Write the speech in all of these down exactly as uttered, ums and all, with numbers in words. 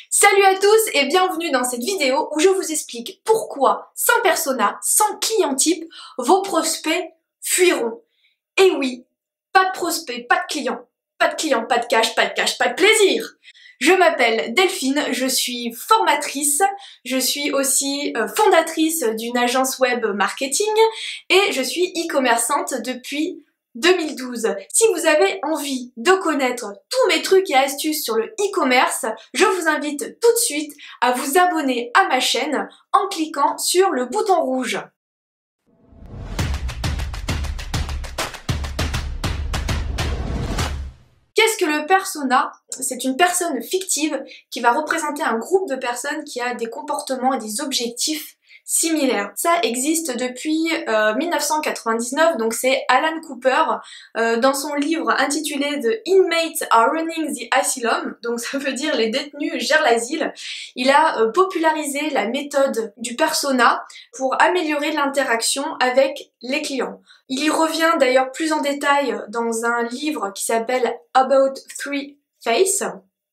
Salut à tous et bienvenue dans cette vidéo où je vous explique pourquoi, sans persona, sans client type, vos prospects fuiront. Et oui, pas de prospect, pas de client, pas de client, pas de cash, pas de cash, pas de plaisir. Je m'appelle Delphine, je suis formatrice, je suis aussi fondatrice d'une agence web marketing et je suis e-commerçante depuis deux mille douze. Si vous avez envie de connaître tous mes trucs et astuces sur le e-commerce, je vous invite tout de suite à vous abonner à ma chaîne en cliquant sur le bouton rouge. Qu'est-ce que le persona? C'est une personne fictive qui va représenter un groupe de personnes qui a des comportements et des objectifs similaires. Ça existe depuis euh, mille neuf cent quatre-vingt-dix-neuf, donc c'est Alan Cooper euh, dans son livre intitulé The Inmates are Running the Asylum, donc ça veut dire les détenus gèrent l'asile. Il a euh, popularisé la méthode du persona pour améliorer l'interaction avec les clients. Il y revient d'ailleurs plus en détail dans un livre qui s'appelle About Three Faces.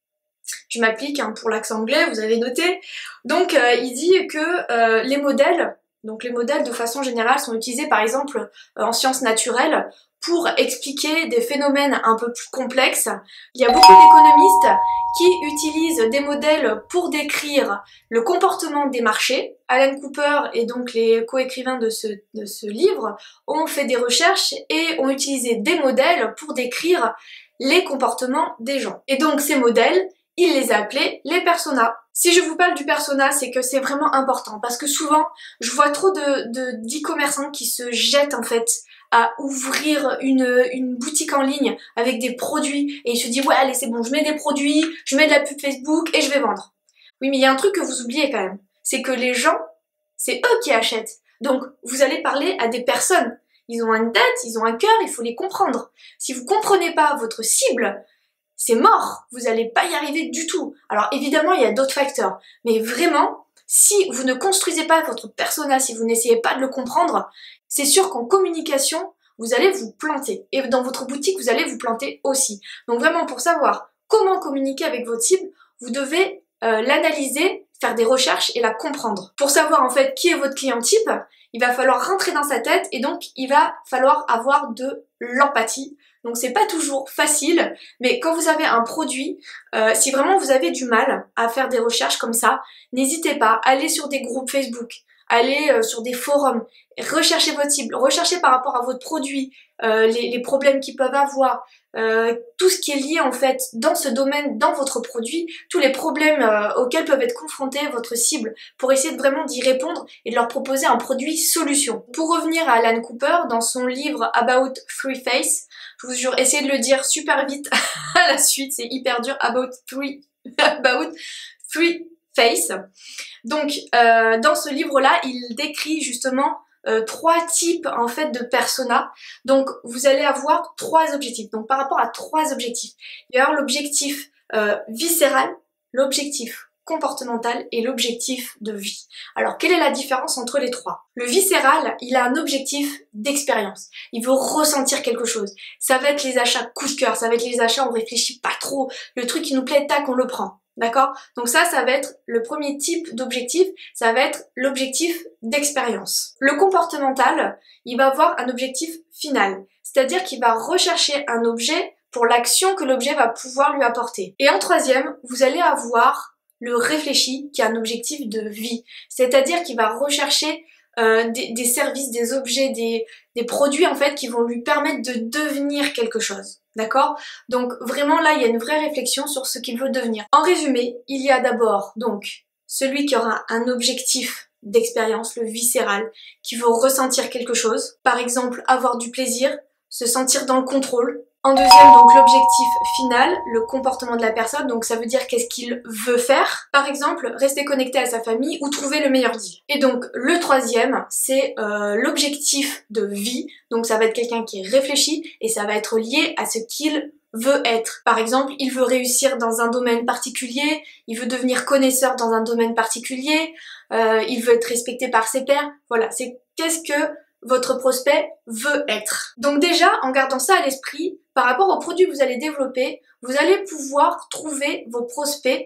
Je m'applique hein, pour l'accent anglais, vous avez noté. Donc euh, il dit que euh, les modèles, donc les modèles de façon générale sont utilisés par exemple euh, en sciences naturelles pour expliquer des phénomènes un peu plus complexes. Il y a beaucoup d'économistes qui utilisent des modèles pour décrire le comportement des marchés. Alan Cooper et donc les co-écrivains de ce, de ce livre ont fait des recherches et ont utilisé des modèles pour décrire les comportements des gens. Et donc ces modèles, il les a appelés les personas. Si je vous parle du persona, c'est que c'est vraiment important parce que souvent, je vois trop de, de, d'e-commerçants qui se jettent en fait à ouvrir une, une boutique en ligne avec des produits et ils se disent ouais allez c'est bon, je mets des produits, je mets de la pub Facebook et je vais vendre. Oui mais il y a un truc que vous oubliez quand même, c'est que les gens, c'est eux qui achètent. Donc vous allez parler à des personnes. Ils ont une tête, ils ont un cœur, il faut les comprendre. Si vous comprenez pas votre cible, c'est mort, vous n'allez pas y arriver du tout. Alors évidemment, il y a d'autres facteurs, mais vraiment, si vous ne construisez pas votre persona, si vous n'essayez pas de le comprendre, c'est sûr qu'en communication, vous allez vous planter. Et dans votre boutique, vous allez vous planter aussi. Donc vraiment, pour savoir comment communiquer avec votre cible, vous devez euh, l'analyser, faire des recherches et la comprendre. Pour savoir en fait qui est votre client type, il va falloir rentrer dans sa tête et donc il va falloir avoir de l'empathie. Donc c'est pas toujours facile, mais quand vous avez un produit, euh, si vraiment vous avez du mal à faire des recherches comme ça, n'hésitez pas, allez sur des groupes Facebook, allez euh, sur des forums, recherchez votre cible, recherchez par rapport à votre produit, euh, les, les problèmes qu'ils peuvent avoir, euh, tout ce qui est lié en fait dans ce domaine, dans votre produit, tous les problèmes euh, auxquels peuvent être confrontés votre cible pour essayer de vraiment d'y répondre et de leur proposer un produit solution. Pour revenir à Alan Cooper, dans son livre About Three Faces, je vous jure, essayez de le dire super vite à la suite, c'est hyper dur, About Three, about three Faces. Donc, euh, dans ce livre-là, il décrit justement euh, trois types en fait de personas. Donc, vous allez avoir trois objectifs. Donc, par rapport à trois objectifs, il va y avoir l'objectif euh, viscéral, l'objectif comportemental et l'objectif de vie. Alors, quelle est la différence entre les trois? Le viscéral, il a un objectif d'expérience. Il veut ressentir quelque chose. Ça va être les achats coup de cœur, ça va être les achats, on réfléchit pas trop. Le truc qui nous plaît, tac, on le prend. D'accord? Donc ça, ça va être le premier type d'objectif, ça va être l'objectif d'expérience. Le comportemental, il va avoir un objectif final, c'est-à-dire qu'il va rechercher un objet pour l'action que l'objet va pouvoir lui apporter. Et en troisième, vous allez avoir le réfléchi qui a un objectif de vie, c'est-à-dire qu'il va rechercher euh, des, des services, des objets, des, des produits en fait qui vont lui permettre de devenir quelque chose. D'accord? Donc vraiment là il y a une vraie réflexion sur ce qu'il veut devenir. En résumé, il y a d'abord donc celui qui aura un objectif d'expérience, le viscéral, qui veut ressentir quelque chose, par exemple avoir du plaisir, se sentir dans le contrôle. En deuxième, donc l'objectif final, le comportement de la personne, donc ça veut dire qu'est-ce qu'il veut faire. Par exemple, rester connecté à sa famille ou trouver le meilleur deal. Et donc le troisième, c'est euh, l'objectif de vie, donc ça va être quelqu'un qui est réfléchi et ça va être lié à ce qu'il veut être. Par exemple, il veut réussir dans un domaine particulier, il veut devenir connaisseur dans un domaine particulier, euh, il veut être respecté par ses pairs. Voilà, c'est qu'est-ce que votre prospect veut être. Donc déjà, en gardant ça à l'esprit, par rapport aux produits que vous allez développer, vous allez pouvoir trouver vos prospects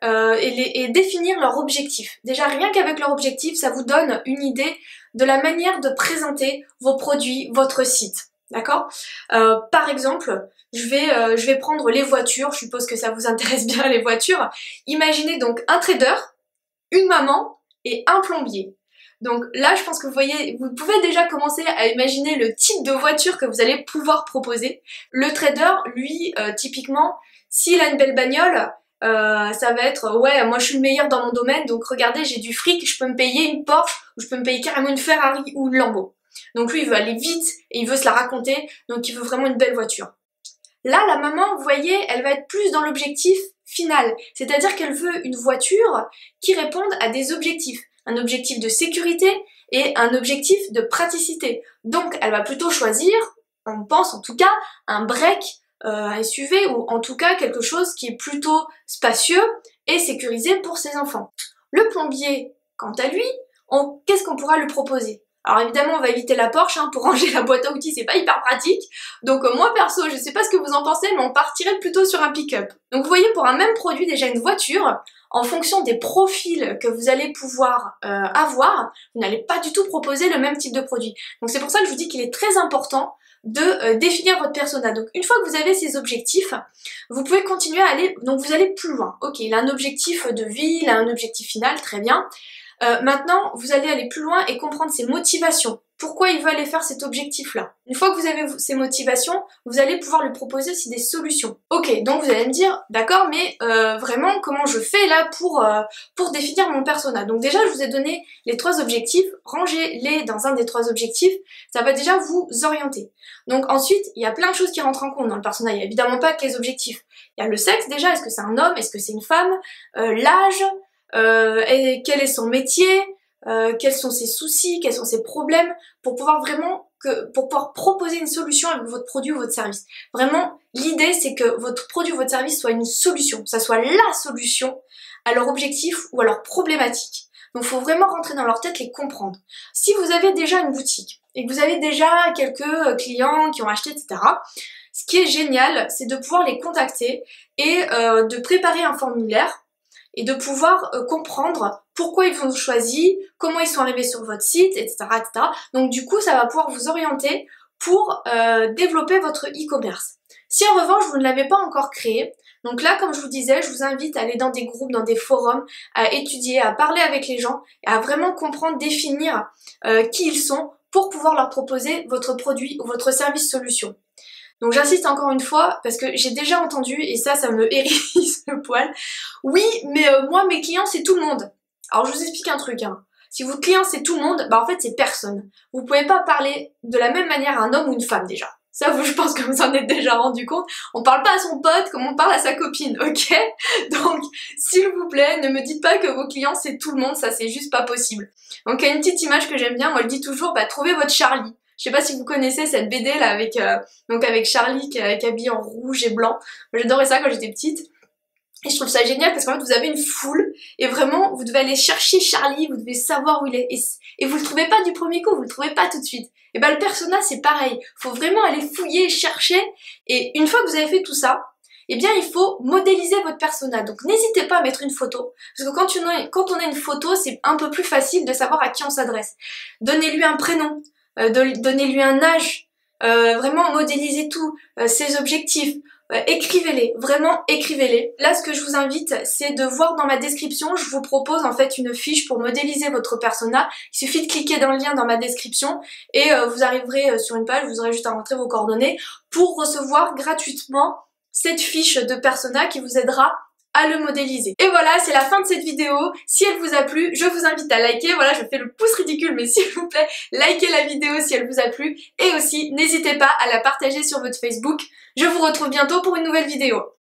euh, et, les, et définir leur objectif. Déjà, rien qu'avec leur objectif, ça vous donne une idée de la manière de présenter vos produits, votre site. D'accord? euh, Par exemple, je vais, euh, je vais prendre les voitures, je suppose que ça vous intéresse bien les voitures. Imaginez donc un trader, une maman et un plombier. Donc là, je pense que vous voyez, vous pouvez déjà commencer à imaginer le type de voiture que vous allez pouvoir proposer. Le trader, lui, euh, typiquement, s'il a une belle bagnole, euh, ça va être, ouais, moi je suis le meilleur dans mon domaine, donc regardez, j'ai du fric, je peux me payer une Porsche, ou je peux me payer carrément une Ferrari ou une Lambo. Donc lui, il veut aller vite et il veut se la raconter, donc il veut vraiment une belle voiture. Là, la maman, vous voyez, elle va être plus dans l'objectif final, c'est-à-dire qu'elle veut une voiture qui réponde à des objectifs. Un objectif de sécurité et un objectif de praticité. Donc elle va plutôt choisir, on pense en tout cas, un break, euh, un S U V ou en tout cas quelque chose qui est plutôt spacieux et sécurisé pour ses enfants. Le plombier, quant à lui, qu'est-ce qu'on pourra lui proposer? Alors évidemment on va éviter la Porsche, hein, pour ranger la boîte à outils c'est pas hyper pratique. Donc euh, moi perso, je sais pas ce que vous en pensez, mais on partirait plutôt sur un pick-up. Donc vous voyez, pour un même produit, déjà une voiture, en fonction des profils que vous allez pouvoir euh, avoir, vous n'allez pas du tout proposer le même type de produit. Donc c'est pour ça que je vous dis qu'il est très important de euh, définir votre persona. Donc une fois que vous avez ces objectifs, vous pouvez continuer à aller, donc vous allez plus loin. Ok, il a un objectif de vie, il a un objectif final, très bien. Euh, maintenant, vous allez aller plus loin et comprendre ses motivations. Pourquoi il veut aller faire cet objectif-là? Une fois que vous avez ces motivations, vous allez pouvoir lui proposer aussi des solutions. Ok, donc vous allez me dire, d'accord, mais euh, vraiment, comment je fais là pour, euh, pour définir mon persona? Donc déjà, je vous ai donné les trois objectifs, rangez-les dans un des trois objectifs, ça va déjà vous orienter. Donc ensuite, il y a plein de choses qui rentrent en compte dans le persona, il n'y a évidemment pas que les objectifs. Il y a le sexe déjà, est-ce que c'est un homme, est-ce que c'est une femme, euh, l'âge, euh, et quel est son métier, Euh, quels sont ses soucis, quels sont ses problèmes, pour pouvoir vraiment que, pour pouvoir proposer une solution avec votre produit ou votre service. Vraiment, l'idée c'est que votre produit ou votre service soit une solution, ça soit la solution à leur objectif ou à leur problématique. Donc il faut vraiment rentrer dans leur tête, les comprendre. Si vous avez déjà une boutique et que vous avez déjà quelques clients qui ont acheté, et cetera, ce qui est génial, c'est de pouvoir les contacter et euh, de préparer un formulaire et de pouvoir euh, comprendre pourquoi ils vous ont choisi, comment ils sont arrivés sur votre site, et cetera, et cetera. Donc du coup, ça va pouvoir vous orienter pour euh, développer votre e-commerce. Si en revanche, vous ne l'avez pas encore créé, donc là, comme je vous disais, je vous invite à aller dans des groupes, dans des forums, à étudier, à parler avec les gens, et à vraiment comprendre, définir euh, qui ils sont pour pouvoir leur proposer votre produit ou votre service solution. Donc j'insiste encore une fois parce que j'ai déjà entendu, et ça, ça me hérisse le poil. Oui, mais euh, moi, mes clients, c'est tout le monde. Alors je vous explique un truc, hein. Si votre client, c'est tout le monde, bah en fait, c'est personne. Vous pouvez pas parler de la même manière à un homme ou une femme déjà. Ça, vous, je pense que vous en êtes déjà rendu compte. On parle pas à son pote comme on parle à sa copine, ok? Donc, s'il vous plaît, ne me dites pas que vos clients, c'est tout le monde, ça, c'est juste pas possible. Donc, il y a une petite image que j'aime bien, moi, je dis toujours, bah, trouvez votre Charlie. Je sais pas si vous connaissez cette B D là avec euh, donc avec Charlie qui est habillé en rouge et blanc. J'adorais ça quand j'étais petite. Et je trouve ça génial parce qu'en fait vous avez une foule et vraiment vous devez aller chercher Charlie, vous devez savoir où il est. Et, et vous le trouvez pas du premier coup, vous le trouvez pas tout de suite. Et ben le persona c'est pareil. Faut vraiment aller fouiller, chercher. Et une fois que vous avez fait tout ça, eh bien il faut modéliser votre persona. Donc n'hésitez pas à mettre une photo. Parce que quand, tu, quand on a une photo, c'est un peu plus facile de savoir à qui on s'adresse. Donnez-lui un prénom. Euh, donnez-lui un âge, euh, vraiment modélisez tout, euh, ses objectifs, euh, écrivez-les, vraiment écrivez-les. Là, ce que je vous invite, c'est de voir dans ma description, je vous propose en fait une fiche pour modéliser votre persona. Il suffit de cliquer dans le lien dans ma description et euh, vous arriverez sur une page, vous aurez juste à rentrer vos coordonnées pour recevoir gratuitement cette fiche de persona qui vous aidera à le modéliser. Et voilà, c'est la fin de cette vidéo. Si elle vous a plu, je vous invite à liker. Voilà, je fais le pouce ridicule, mais s'il vous plaît, likez la vidéo si elle vous a plu. Et aussi, n'hésitez pas à la partager sur votre Facebook. Je vous retrouve bientôt pour une nouvelle vidéo.